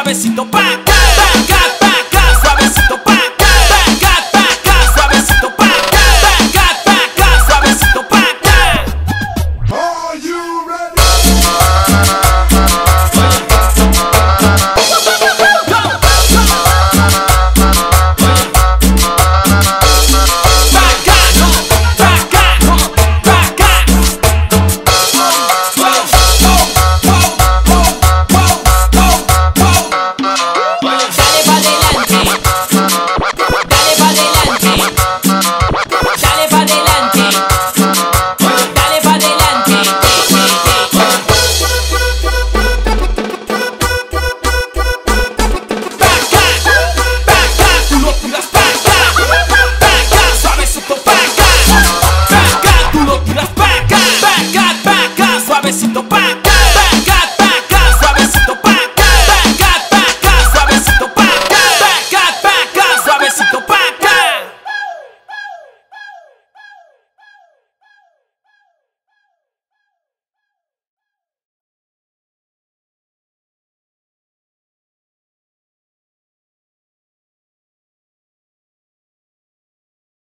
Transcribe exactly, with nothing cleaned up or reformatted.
suavecito pa' acá, pa' acá, pa' acá, suavecito pa' acá, pa' acá, pa' acá, suavecito pa' acá, pa' acá, pa' acá, suavecito pa' acá. Are you ready? Suavecito